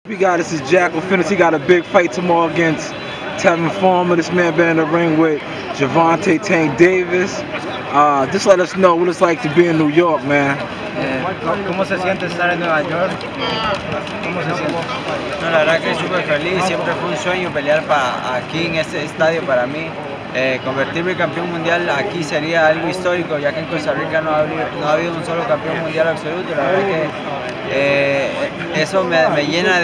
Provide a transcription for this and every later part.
We got this is Jackal Fitness. He got a big fight tomorrow against Tevin Farmer. This man been in the ring with Gervonta Tank Davis. Just let us know what it's like to be in New York, man. ¿Cómo se siente estar en Nueva York? ¿Cómo se siente? No, la verdad que súper feliz. Siempre fue un sueño pelear aquí en este estadio para mí. Convertirme en campeón mundial aquí sería algo histórico, ya que en Costa Rica no ha habido un solo campeón mundial absoluto. La verdad que eso me llena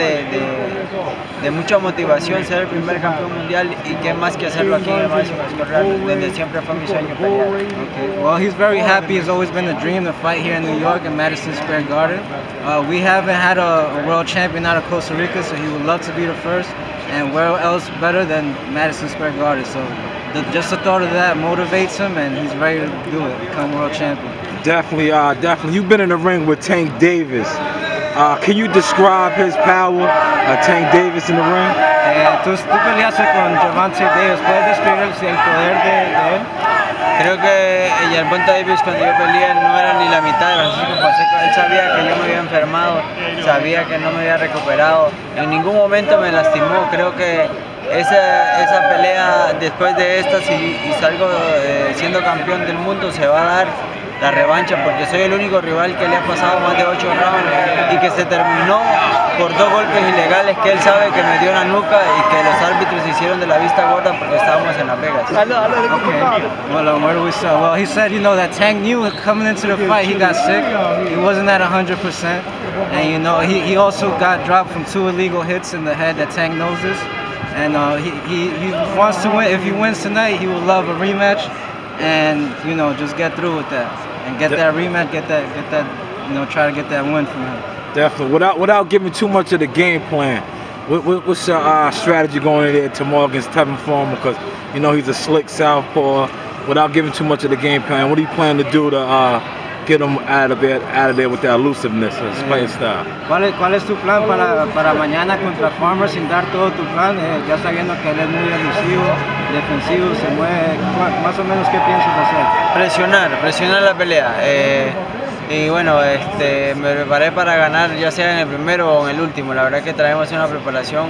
de mucha motivación, ser el primer campeón mundial, y qué más que hacerlo aquí en el Madison Square Garden, donde siempre fue mi sueño pelear. Okay. Well, he's very happy. It's always been a dream to fight here in New York in Madison Square Garden. We haven't had a world champion out of Costa Rica, so he would love to be the first. And where else better than Madison Square Garden? So just the thought of that motivates him, and he's ready to do it, become world champion. Definitely. You've been in the ring with Tank Davis. Can you describe his power, Tank Davis in the ring? Tú peleaste con Gervonta Davis. ¿Puedes describir el poder de él? Creo que Gervonta Davis, cuando yo peleé, no era ni la mitad de Francisco Pacheco. Él sabía que yo me había enfermado, sabía que no me había recuperado. En ningún momento me lastimó. Creo que esa pelea, después de esta, si salgo siendo campeón del mundo, se va a dar la revancha, porque soy el único rival que le ha pasado más de 8 rounds y que se terminó por 2 golpes ilegales que él sabe que me dio en la nuca y que los árbitros hicieron de la vista gorda porque estábamos en Las Vegas. Okay. Well, where do we start? Well, he said, that Tank knew coming into the fight he got sick. He wasn't at 100%, and he also got dropped from 2 illegal hits in the head. That Tank knows this, and he wants to win. If he wins tonight, he will love a rematch, and just get through with that and get that rematch, get that try to get that win from him. Definitely. Without giving too much of the game plan, what's your strategy going in there tomorrow against Tevin Farmer? Because he's a slick southpaw. Without giving too much of the game plan, what do you plan to do to get him out of there with that elusiveness, his fight style? ¿Cuál es tu plan para mañana contra Farmer, sin dar todo tu plan, ya sabiendo que él es muy elusivo, defensivo, se mueve? Más o menos, ¿qué piensas hacer? Presionar la pelea. Y bueno, me preparé para ganar, ya sea en el primero o en el último. La verdad que traemos una preparación,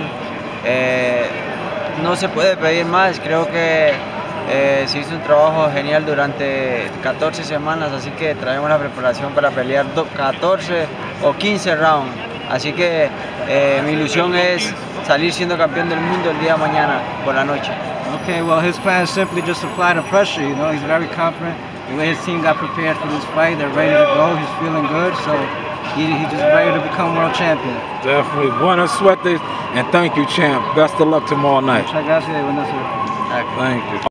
no se puede pedir más. Creo que se hizo un trabajo genial durante 14 semanas, así que traemos la preparación para pelear 14 o 15 rounds. Así que mi ilusión es salir siendo campeón del mundo el día de mañana por la noche. Okay, well, his plan is simply just apply the pressure. He's very confident. The way his team got prepared for this fight, they're ready to go. He's feeling good, so he's just ready to become world champion. Definitely. Buena suerte, and thank you, champ. Best of luck tomorrow night. Muchas gracias y buena suerte. Thank you.